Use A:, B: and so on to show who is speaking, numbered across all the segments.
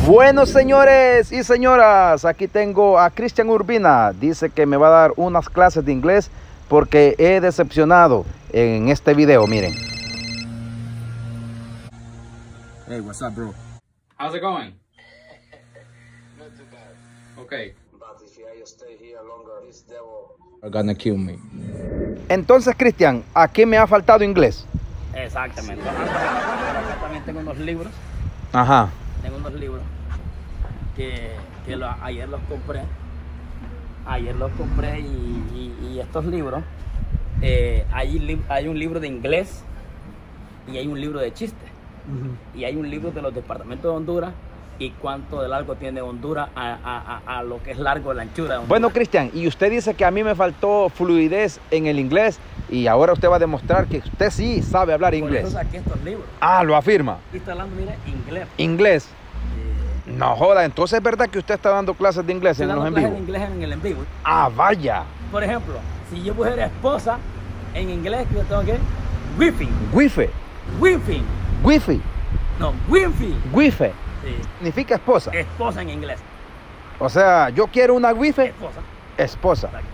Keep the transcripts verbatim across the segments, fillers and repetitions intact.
A: Bueno, señores y señoras, aquí tengo a Cristian Urbina. Dice que me va a dar unas clases de inglés porque he decepcionado en este video, miren.
B: Hey, what's up, bro? How's it going?
C: Not too bad.
B: Okay.
C: But if I stay here longer, this devil...
B: Are gonna kill me.
A: Entonces, Cristian, ¿a qué me ha faltado inglés?
D: Exactamente. Acá también tengo unos libros.
A: Ajá.
D: Tengo unos libros que, que lo, ayer los compré. Ayer los compré y, y, y estos libros, eh, hay, hay un libro de inglés y hay un libro de chistes. Uh-huh. Y hay un libro de los departamentos de Honduras y cuánto de largo tiene Honduras a, a, a, a lo que es largo la anchura de Honduras.
A: Bueno, Cristian, y usted dice que a mí me faltó fluidez en el inglés y ahora usted va a demostrar que usted sí sabe hablar
D: Por
A: inglés.
D: eso saqué estos libros.
A: Ah, lo afirma.
D: Aquí está hablando, mire, inglés.
A: Inglés.
D: Eh,
A: No joda, entonces es verdad que usted está dando clases de inglés en
D: Estoy
A: los
D: dando
A: en
D: clases
A: vivo.
D: de inglés en el en vivo.
A: Ah, vaya.
D: Por ejemplo, si yo fuera esposa, en inglés yo tengo que wifi,
A: Wifi.
D: wifi,
A: Wifi.
D: no, wifi.
A: Wifi.
D: Sí.
A: Significa esposa.
D: Esposa en inglés.
A: O sea, yo quiero una wifi,
D: Esposa.
A: esposa.
D: Exacto.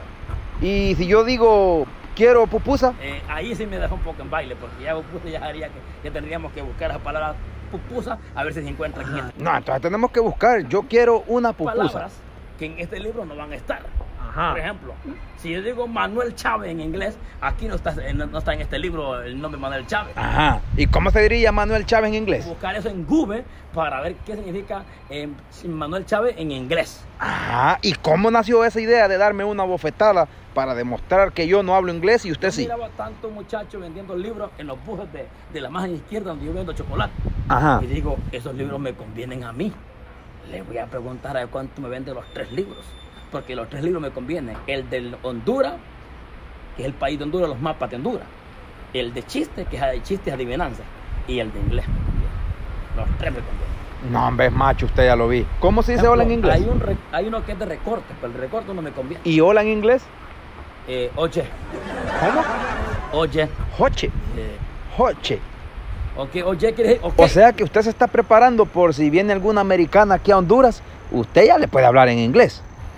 A: Y si yo digo quiero pupusa,
D: Eh, ahí sí me dejó un poco en baile, porque ya pupusa ya haría que, que tendríamos que buscar esa palabra pupusa a ver si se encuentra aquí en este
A: no, entonces tenemos que buscar. Yo quiero una pupusa.
D: palabras que en este libro no van a estar.
A: Ajá.
D: Por ejemplo, si yo digo Manuel Chávez en inglés, aquí no está, no, no está en este libro el nombre Manuel Chávez.
A: Ajá. ¿Y cómo se diría Manuel Chávez en inglés?
D: Buscar eso en Google para ver qué significa eh, Manuel Chávez en inglés.
A: Ajá. ¿Y cómo nació esa idea de darme una bofetada para demostrar que yo no hablo inglés y usted
D: Yo
A: sí?
D: miraba tantos muchachos vendiendo libros en los buses de, de la margen izquierda donde yo vendo chocolate.
A: Ajá.
D: Y digo, esos libros me convienen a mí. Le voy a preguntar a ver cuánto me venden los tres libros. Porque los tres libros me convienen. El de Honduras, que es el país de Honduras, los mapas de Honduras. El de chistes, que es de chistes adivinanza. Y el de inglés me conviene. Los tres me convienen.
A: No, hombre, macho, usted ya lo vi. ¿Cómo se dice
D: Ejemplo,
A: hola en inglés?
D: Hay, un re- hay uno que es de recorte, pero el recorte no me conviene.
A: ¿Y hola en inglés?
D: Eh, oye,
A: ¿Cómo?
D: oye.
A: Hoche.
D: Eh,
A: Hoche.
D: ok, oye, quiere decir, ok.
A: O sea que usted se está preparando por si viene alguna americana aquí a Honduras, usted ya le puede hablar en inglés.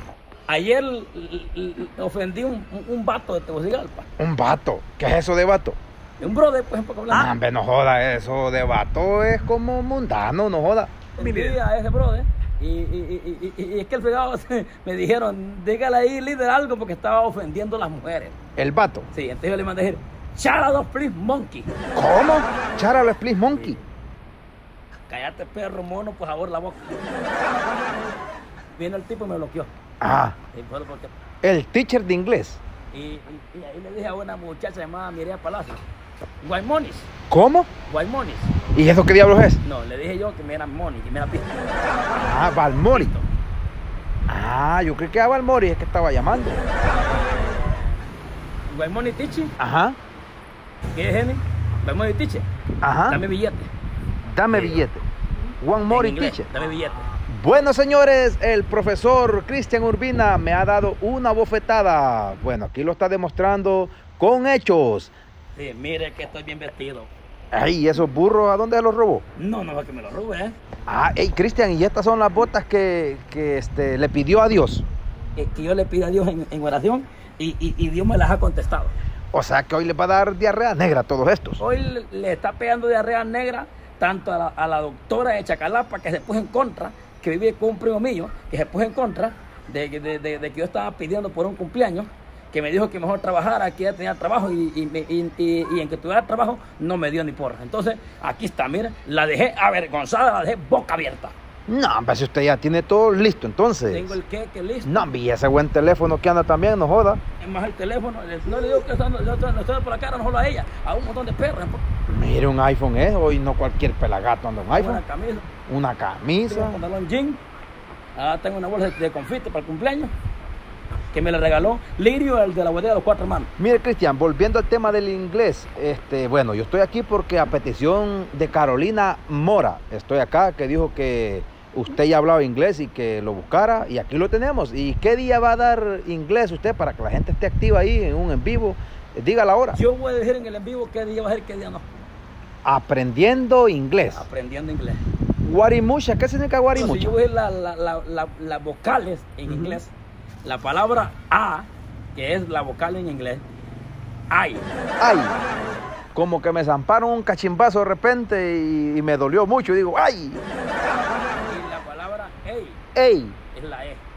D: Ayer l- l- ofendí un, un, un vato de Tegucigalpa.
A: Un vato. ¿Qué es eso de vato?
D: Un brother, por ejemplo, que
A: Ah,
D: hablaba.
A: hombre, no joda, eso de vato es como mundano, no joda.
D: Ofendí a ese brother. Y, y, y, y, y es que el fregado me dijeron, dígale ahí, líder, algo porque estaba ofendiendo a las mujeres.
A: El vato.
D: Sí, entonces yo le mandé a decir, shut up, please, monkey.
A: ¿Cómo? Charalo Split Monkey.
D: Cállate, perro, mono, por favor, la boca. Vino el tipo y me bloqueó.
A: Ah,
D: Y, fue porque-
A: el teacher de inglés.
D: y, y- y ahí le dije a una muchacha llamada Mireya Palacio, Guaymonis,
A: ¿Cómo?
D: Guaymonis.
A: ¿Y eso qué diablos es?
D: No, le dije yo que me era Moni, que me era pista.
A: Ah, Balmori. Ah, yo creí que era Balmori, es que estaba llamando.
D: Guaymoni Tichi,
A: Ajá,
D: ¿qué es Jenny? Guaymoni Tichi,
A: ajá.
D: dame billete.
A: Dame
D: Sí.
A: billete. One
D: En
A: more
D: inglés,
A: teacher.
D: dame billete.
A: Bueno, señores, el profesor Cristian Urbina me ha dado una bofetada. Bueno, aquí lo está demostrando con hechos.
D: Sí, mire que estoy bien vestido.
A: Ay, ¿esos burros a dónde los robó?
D: No, no es que me lo robe, ¿eh?
A: Ah, hey, Cristian, y estas son las botas que, que este, le pidió a Dios.
D: Es que yo le pido a Dios en, en oración y, y, y Dios me las ha contestado.
A: O sea que hoy les va a dar diarrea negra a todos estos.
D: Hoy le, le está pegando diarrea negra tanto a la, a la doctora de Chacalapa que se puso en contra, que vive con un primo mío, que se puso en contra de, de, de, de que yo estaba pidiendo por un cumpleaños, que me dijo que mejor trabajara, que ya tenía trabajo y, y, me- y, y- y en que tuviera trabajo no me dio ni porra. Entonces, aquí está, mira, la dejé avergonzada, la dejé boca abierta.
A: No, hombre, si usted ya tiene todo listo, entonces.
D: Tengo el queque listo.
A: No, hombre, y ese buen teléfono que anda también, no joda.
D: Es más el teléfono, le- no le digo que estoy, no estoy, no estoy por la cara, no solo a ella, a un montón de perros.
A: Mire, un iPhone es, hoy no cualquier pelagato anda un
D: Tengo
A: iPhone.
D: una camisa,
A: Una
D: tengo
A: camisa.
D: un pantalón jean, ah, tengo una bolsa de confite para el cumpleaños, que me le regaló Lirio, el de la bodega de los cuatro hermanos.
A: Mire, Cristian, volviendo al tema del inglés, este, bueno, yo estoy aquí porque a petición de Carolina Mora, estoy acá, que dijo que usted ya hablaba inglés y que lo buscara, y aquí lo tenemos. ¿Y qué día va a dar inglés usted para que la gente esté activa ahí en un en vivo? Diga la hora.
D: Yo voy a decir en el en vivo qué día va a ser, qué día no.
A: Aprendiendo inglés.
D: Aprendiendo inglés.
A: Guarimucha, ¿qué significa
D: No,
A: guarimucha?
D: si yo voy las la, la, la, la vocales en
A: Ujú.
D: inglés, la palabra A, que es la vocal en inglés, ay.
A: Ay, como que me zamparon un cachimbazo de repente y, y me dolió mucho. Y digo, ay,
D: Y la palabra ey
A: ey,
D: es la E.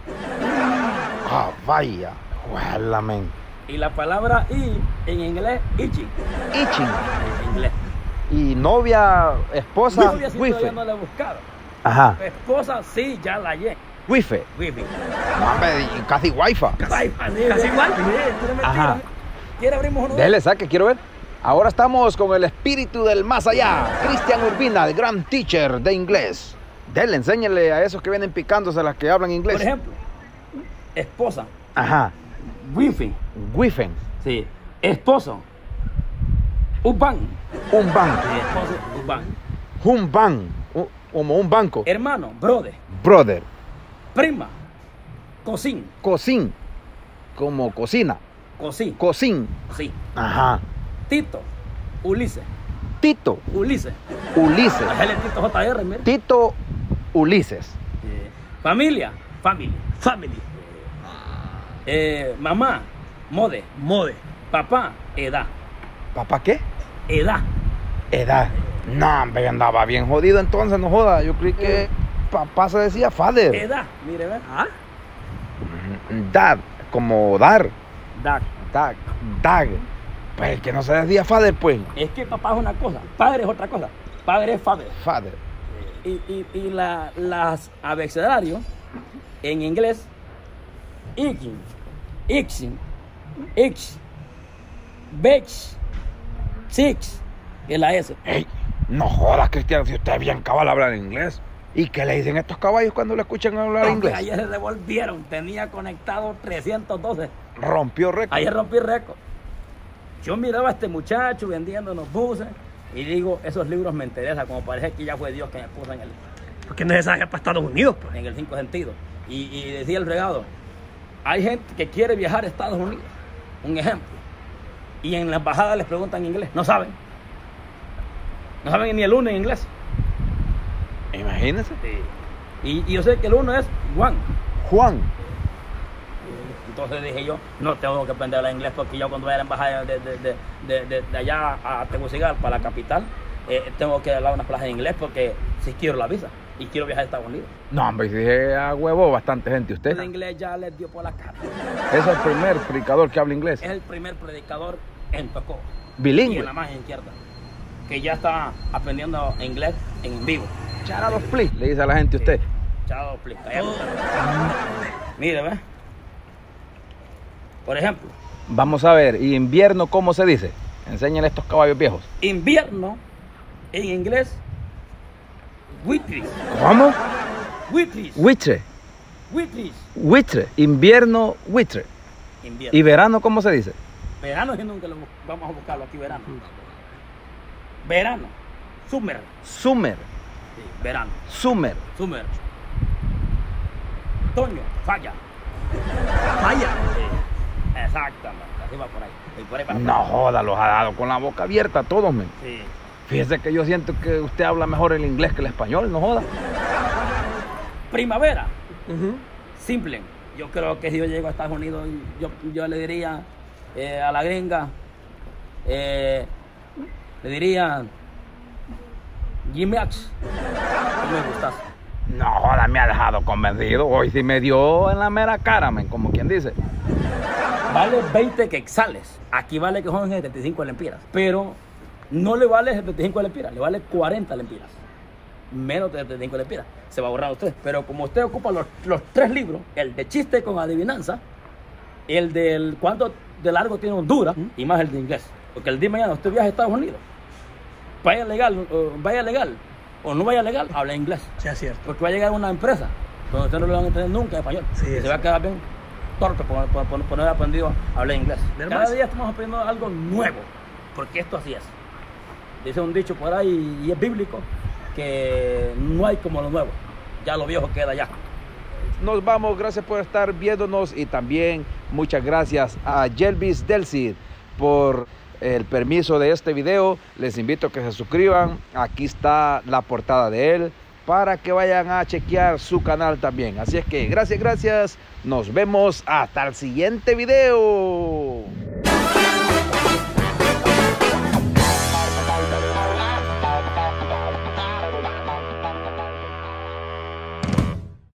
A: ah, vaya, juela, men.
D: Y la palabra I en inglés, ichi.
A: Itching.
D: En inglés.
A: Y novia, esposa,
D: Novia sí
A: wife.
D: todavía no la he buscado.
A: Ajá,
D: Esposa sí, ya la hallé.
A: wife.
D: Wifi.
A: No, hombre, y casi wifi.
D: Casi, casi igual.
A: Ajá.
D: ¿Quiere abrimos uno?
A: Dele, saque, quiero ver. Ahora estamos con el espíritu del más allá, Cristian Urbina, el gran teacher de inglés. Dele, enséñale a esos que vienen picándose a las que hablan inglés.
D: Por ejemplo, esposa,
A: Ajá,
D: wifi.
A: wifen,
D: Sí. Esposo, uban.
A: un ban,
D: Sí, esposo, uban.
A: un ban, u- como un banco.
D: Hermano, brother.
A: Brother,
D: Prima, cocín.
A: cocín, como cocina,
D: Cocín.
A: cocín.
D: Sí.
A: Ajá,
D: Tito, Ulises.
A: Tito,
D: Ulises.
A: Ulises,
D: Él es Tito J R, mire.
A: Tito, Ulises.
D: Eh, familia, family. Family. Eh, mamá, mode. Mode. Papá, edad.
A: ¿Papá qué?
D: Edad.
A: Edad. No, hombre, andaba bien jodido entonces, no joda. Yo creí que papá se decía father.
D: Edad. Mire, ve. ¿Ah?
A: Dad, como dar.
D: Dad.
A: Dag, dag. Pues que no se decía father, pues.
D: Es que papá es una cosa, padre es otra cosa. Padre es father.
A: Father.
D: Y, y, y la, las abecedarios en inglés, ikin, ixin, ix, bex, six, es la S.
A: Ey, no jodas, Cristiano, si usted es bien cabal hablar inglés. ¿Y qué le dicen estos caballos cuando le escuchan hablar
D: Aunque
A: inglés?
D: ayer se devolvieron, tenía conectado trescientos doce.
A: Rompió récord.
D: Ayer rompí récord. Yo miraba a este muchacho vendiendo en los buses y digo, esos libros me interesan, como parece que ya fue Dios que me puso en el,
E: Porque no es necesario para Estados Unidos, pues.
D: en el cinco sentidos. Y, y decía el regado, hay gente que quiere viajar a Estados Unidos, un ejemplo, y en la embajada les preguntan inglés, no saben. No saben ni el uno en inglés.
A: Imagínense.
D: Y, y yo sé que el uno es Juan.
A: Juan.
D: Entonces dije yo, no tengo que aprender a hablar inglés porque yo cuando vaya a la embajada de, de, de, de, de, de allá a Tegucigalpa, para la capital, eh, tengo que hablar unas clases de inglés porque si quiero la visa y quiero viajar a Estados Unidos.
A: No, hombre, si dije a huevo bastante gente usted.
D: El inglés ya les dio por la cara.
A: Es el primer predicador que habla inglés.
D: Es el primer predicador en Tocó. Y
A: Bilingüe.
D: en la más izquierda. Que ya está aprendiendo inglés en vivo.
A: Charado please, le dice a la gente usted.
D: Chao, explica. Mire, ¿ves? Por ejemplo,
A: Vamos a ver, ¿y invierno cómo se dice? Enséñale estos caballos viejos.
D: invierno en inglés, wintris.
A: ¿Cómo?
D: Wintris.
A: Witre.
D: Wintris.
A: Witre. Invierno, witre.
D: Invierno.
A: ¿Y verano cómo se dice?
D: Verano es nunca lo bu- vamos a buscarlo aquí, verano. Verano. Summer.
A: Summer.
D: Sí, verano.
A: Summer.
D: Summer. Otoño. Falla.
E: Vaya.
D: Sí, exactamente. Así va por ahí. Y por ahí para
A: No joda, los ha dado con la boca abierta a todos, men.
D: Sí.
A: Fíjese que yo siento que usted habla mejor el inglés que el español, no joda.
D: Primavera.
E: Ujú.
D: Simple. Yo creo que si yo llego a Estados Unidos, yo, yo le diría eh, a la gringa, eh, le diría, Jimmy Ax, no me gustas.
A: No joda, me ha dejado convencido. Hoy sí me dio en la mera cara, men, como quien dice.
D: Vale veinte quetzales. Aquí vale que son setenta y cinco lempiras. Pero no le vale setenta y cinco lempiras, le vale cuarenta lempiras. Menos de setenta y cinco lempiras. Se va a ahorrar usted. Pero como usted ocupa los, los tres libros, el de chiste con adivinanza, el del cuánto de largo tiene Honduras y más el de inglés. Porque el día de mañana usted viaja a Estados Unidos, vaya legal, o vaya legal o no vaya legal, habla inglés.
E: Sí, es cierto.
D: Porque va a llegar una empresa donde usted no le van a entender nunca español.
E: Sí,
D: y se
E: eso.
D: va a quedar bien torpe por, por, por- por no haber aprendido a hablar inglés.
E: Ver
D: Cada
E: más.
D: día estamos aprendiendo algo nuevo, porque esto así es. Dice un dicho por ahí, y es bíblico, que no hay como lo nuevo. Ya lo viejo queda ya.
A: Nos vamos, gracias por estar viéndonos y también muchas gracias a Jelvis del Cid por el permiso de este video. Les invito a que se suscriban. Aquí está la portada de él. para que vayan a chequear su canal también. Así es que gracias, gracias. Nos vemos hasta el siguiente video.